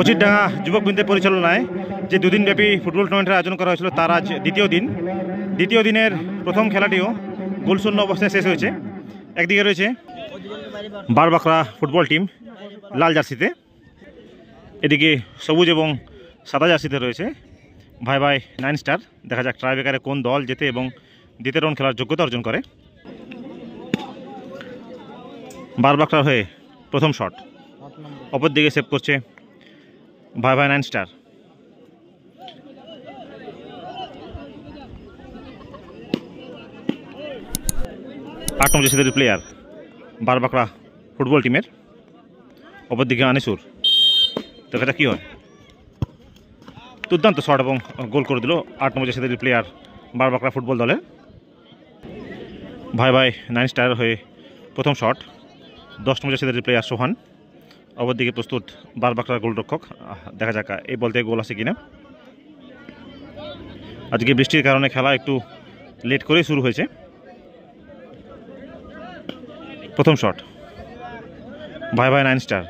কচিরডাঙ্গা যুবকবৃন্দের পরিচালনায় যে দুদিনব্যাপী ফুটবল টুর্নামেন্টের আয়োজন করা হয়েছিল তার আজ দ্বিতীয় দিনের প্রথম খেলাটিও গোলশূন্য অবস্থায় শেষ হয়েছে। একদিকে রয়েছে বারবাকড়া ফুটবল টিম লাল জার্সিতে, এদিকে সবুজ এবং সাদা জার্সিতে রয়েছে ভাই ভাই 9 স্টার। দেখা যাক ট্রাইব্রেকারে কোন দল জেতে এবং দ্বিতীয় রাউন্ড খেলার যোগ্যতা অর্জন করে। বারবাকড়ার হয়ে প্রথম শট, অপর দিকে সেভ করছে ভাই ভাই 9 স্টার। আট নম্বর জার্সির প্লেয়ার বারবাকড়া ফুটবল টিমের, অপর দিকে আনিসুর। দেখা যাক কি হয়। দুর্দান্ত শট এবং গোল করে দিল 8 নম্বর জার্সির প্লেয়ার বারবাকড়া ফুটবল দলের। ভাই ভাই 9 স্টারের হয়ে প্রথম শট, 10 নম্বর জার্সির প্লেয়ার সোহান। অপর দিকে প্রস্তুত বারবাকড়ার গোলরক্ষক। দেখা যাক এই বল থেকে গোল আসে কিনা। আজকে বৃষ্টির কারণে খেলা একটু লেট করেই শুরু হয়েছে। প্রথম শট, ভাই ভাই 9 স্টার।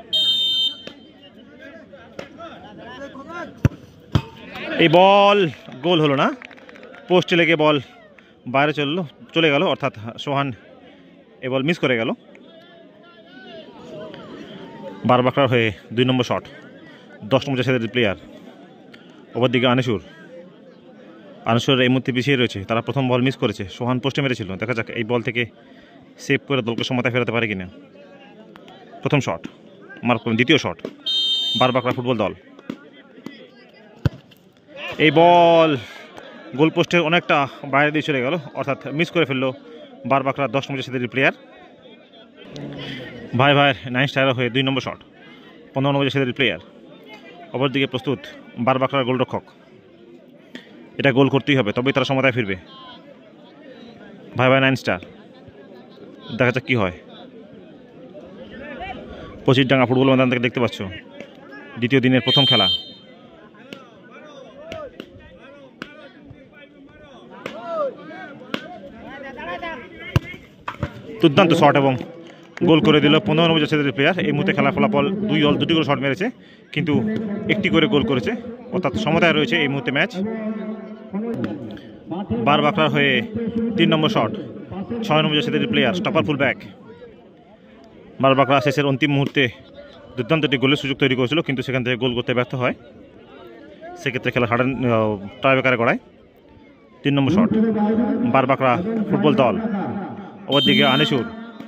এই বল গোল হলো না, পোস্টে লেগে বল বাইরে চলে গেল, অর্থাৎ সোহান এই বল মিস করে গেল। বারবাকড়ার হয়ে 2 নম্বর শট, 10 নম্বর জার্সির প্লেয়ার। অপর দিকে আনিসুর এই মুহূর্তে পিছিয়ে রয়েছে, তারা প্রথম বল মিস করেছে, সোহান পোস্টে মেরেছিল। দেখা যাক এই বল থেকে সেভ করে দলকে সমতায় ফেরাতে পারে কিনা। প্রথম শট মার্ক, দ্বিতীয় শট বারবাকড়া ফুটবল দল। এই বল গোল পোস্টের অনেকটা বাইরে দিয়ে চলে গেল, অর্থাৎ মিস করে ফেললো বারবাকড়া 10 নম্বর জার্সির প্লেয়ার। ভাই ভাই 9 স্টারের হয়ে 2 নম্বর শট, 15 নম্বর জার্সির প্লেয়ার। অপরদিকে প্রস্তুত বারবাকড়ার গোলরক্ষক। এটা গোল করতেই হবে, তবেই তারা সমতায় ফিরবে। ভাই ভাই 9 স্টার। দেখা যাক কি হয়। কচিরডাঙ্গা ফুটবল ময়দান থেকে দেখতে পাচ্ছ দ্বিতীয় দিনের প্রথম খেলা। দুর্দান্ত শট এবং গোল করে দিল 15 নম্বর জার্সির প্লেয়ার। এই মুহূর্তে খেলার ফলাফল দুটি করে শট মেরেছে, কিন্তু একটি করে গোল করেছে, অর্থাৎ সমতায় রয়েছে এই মুহূর্তে ম্যাচ। বারবাকড়ার হয়ে 3 নম্বর শট, 6 নম্বর জার্সির player stopper full back. Barbakra শেষের অন্তিম মুহূর্তে দুর্দান্ত একটি গোলের সুযোগ তৈরি করেছিল, কিন্তু সেখান থেকে গোল করতে ব্যর্থ হয়। সেক্ষেত্রে খেলা ট্রাইব্রেকারে গড়ায়। 3 নম্বর শট বারবাকড়া ফুটবল দল। ওর দিকে আনিসুর,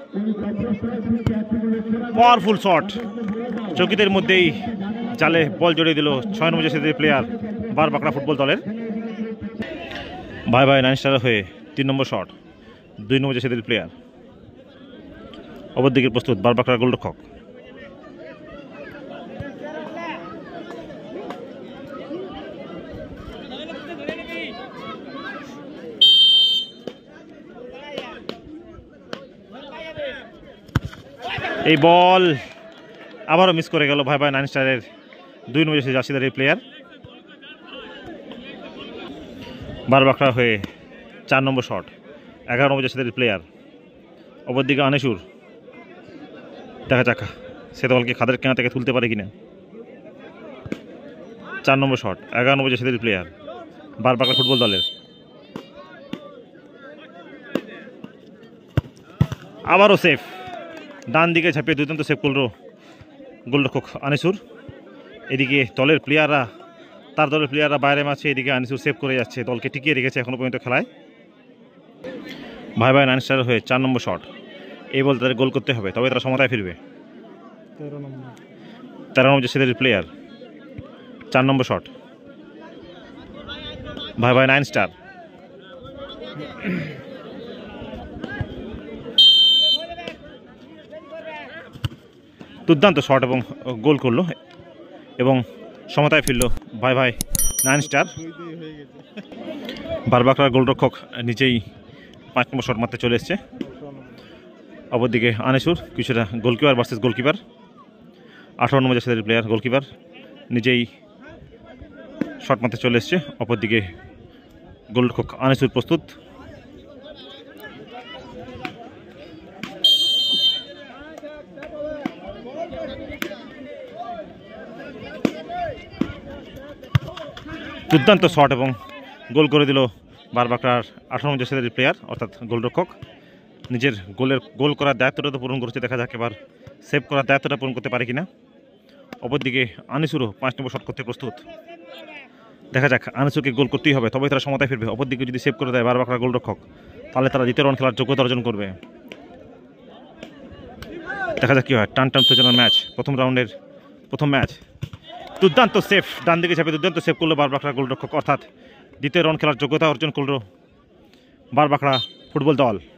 পাওয়ারফুল শট, চকিতের মধ্যেই জালে বল জড়িয়ে দিল 6 নম্বর জার্সির প্লেয়ার বারবাকড়া ফুটবল দলের। ভাই ভাই 9 স্টারের হয়ে 3 নম্বর শট, 2 নম্বর জার্সির প্লেয়ার। অপরদিকে প্রস্তুত বারবাকড়ার গোলরক্ষক। এই বল আবারও মিস করে গেল ভাই ভাই 9 স্টারের 2 নম্বর জার্সির প্লেয়ার। বারবাকড়া হয়ে 4 নম্বর শট, 11 নম্বর জার্সির প্লেয়ার। অপরদিকে আনিসুর। দেখা যাক সে দলকে খাদের কেনা থেকে তুলতে পারে কিনা। 4 নম্বর শট, 11 নম্বর জার্সির প্লেয়ার বারবাকড়া ফুটবল দলের। আবারও সেফ, ডান দিকে ঝাঁপিয়ে দুর্দান্ত সেভ করল গোলরক্ষক আনিসুর। এদিকে তার দলের প্লেয়াররা বাইরে মারছে, এদিকে আনিসুর সেভ করে যাচ্ছে, দলকে টিকিয়ে রেখেছে এখনো পর্যন্ত খেলায়। ভাই ভাই 9 স্টারের হয়ে 4 নম্বর শট, এই বল তাদের গোল করতে হবে, তবে তারা সমতায় ফিরবে। 13 নম্বর জার্সির প্লেয়ার, 4 নম্বর শট, ভাই ভাই 9 স্টার। দুর্দান্ত শট এবং গোল করলো এবং সমতায় ফিরল ভাই ভাই 9 স্টার। বারবাকড়ার গোলরক্ষক নিজেই 5 নম্বর শট মারতে চলে এসছে। অপরদিকে আনিসুর কিছুটা গোলকিপার ভার্সেস গোলকিপার। 18 নম্বর জার্সির প্লেয়ার গোলকিপার নিজেই শট মারতে চলে এসছে। অপরদিকে গোলরক্ষক আনিসুর প্রস্তুত। দুর্দান্ত শট এবং গোল করে দিল বারবাকড়ার 18 নম্বর জার্সির প্লেয়ার অর্থাৎ গোলরক্ষক। নিজের গোল করার দায়িত্বটা তো পূরণ করেছে, দেখা যাক এবার সেভ করার দায়িত্বটা পূরণ করতে পারে কিনা। অপরদিকে আনিসুরও 5 নম্বর শট করতে প্রস্তুত। দেখা যাক, আনিসুরকে গোল করতেই হবে, তবেই তারা সমতায় ফিরবে। অপরদিকে যদি সেভ করে দেয় বারবাকড়া গোলরক্ষক, তাহলে তারা দ্বিতীয় রাউন্ড খেলার যোগ্যতা অর্জন করবে। দেখা যাক কী হয়। টান উত্তেজনার ম্যাচ, প্রথম রাউন্ডের প্রথম ম্যাচ। দুর্দান্ত সেভ, ডান দিকে চাপে দুর্দান্ত সেভ করলো বারবাকড়া গোলরক্ষক, অর্থাৎ দ্বিতীয় রাউন্ড খেলার যোগ্যতা অর্জন করলো বারবাকড়া ফুটবল দল।